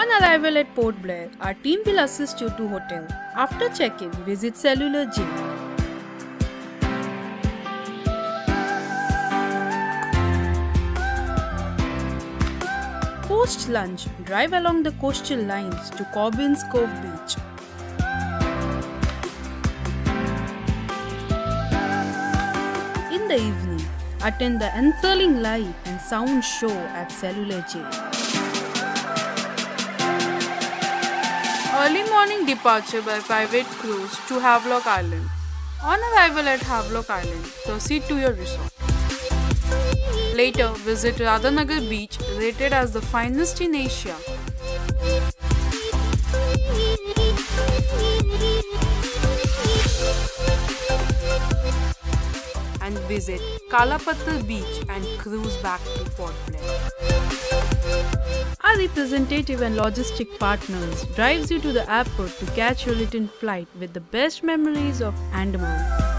On arrival at Port Blair, our team will assist you to hotel. After check-in, visit Cellular Jail. Post-lunch, drive along the coastal lines to Carbyns Cove Beach. In the evening, attend the enthralling light and sound show at Cellular Jail. Early morning departure by private cruise to Havelock Island. On arrival at Havelock Island, proceed to your resort. Later, visit Radhanagar beach, rated as the finest in Asia. And visit Kalapathar Beach and cruise back to Port Blair. Our representative and logistic partners drives you to the airport to catch your return flight with the best memories of Andaman.